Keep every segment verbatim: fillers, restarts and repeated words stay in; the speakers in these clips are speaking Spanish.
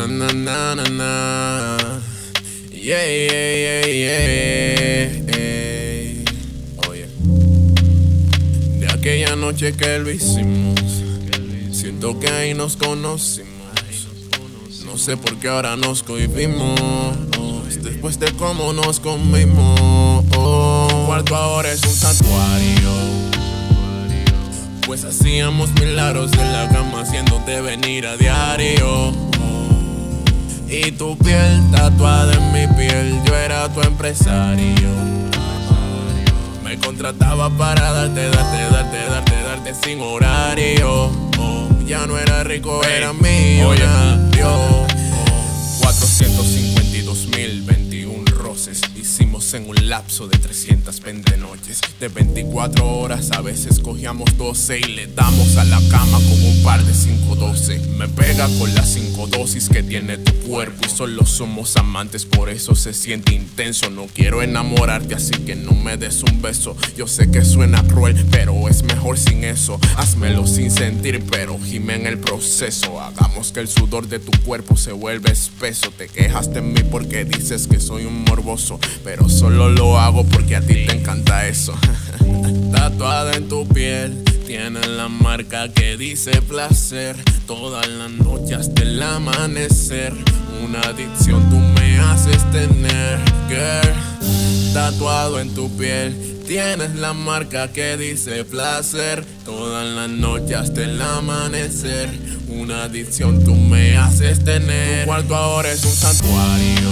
Na na na na na. Yeah, yeah, yeah, yeah. Oye, de aquella noche que lo hicimos, siento que ahí nos conocimos. No sé por qué ahora nos cohibimos, después de cómo nos comimos. Tu cuarto ahora es un santuario, pues hacíamos milagros en la cama haciéndote venir a diario. Y tu piel tatuada en mi piel, yo era tu empresario. Me contrataba para darte, darte, darte, darte, darte sin horario. Oh, ya no era rico, era millonario. cuatrocientos cincuenta y dos mil veintiún roces hicimos en un lapso de trescientas veinte noches. De veinticuatro horas a veces cogíamos doce y le damos a la cama con un par de cinco doce. Me pega con las cinco dosis que tiene tu cuerpo y solo somos amantes, por eso se siente intenso. No quiero enamorarte, así que no me des un beso. Yo sé que suena cruel, pero es mejor sin eso. Házmelo sin sentir, pero gime en el proceso. Hagamos que el sudor de tu cuerpo se vuelva espeso. Te quejas de mí porque dices que soy un morboso, pero solo lo hago porque a ti te encanta eso. Tatuada en tu piel tienes la marca que dice placer. Todas las noches hasta el amanecer, una adicción tú me haces tener, girl. Tatuado en tu piel tienes la marca que dice placer. Todas las noches hasta el amanecer, una adicción tú me haces tener. Tu cuarto ahora es un santuario,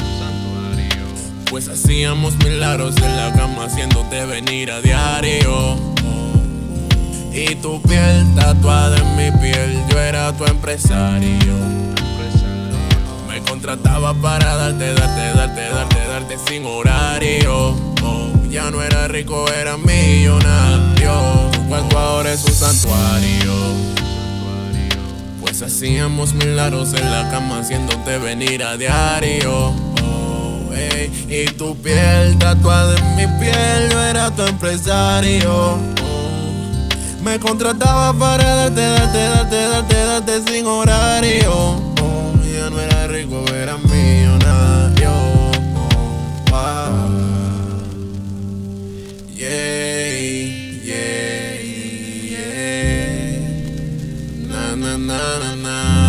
pues hacíamos milagros en la cama haciéndote venir a diario. Y tu piel tatuada en mi piel, yo era tu empresario. Me contrataba para darte, darte, darte, darte, darte sin horario. Oh, ya no era rico, era millonario. Tu cuarto ahora es un santuario, pues hacíamos milagros en la cama haciéndote venir a diario. Oh, hey. Y tu piel tatuada en mi piel, yo era tu empresario. Me contrataba para darte, darte, darte, darte, darte sin horario. Oh, ya no era rico, era millonario. Oh, wow. Yeah, yeah, yeah. Na, na, na, na, na.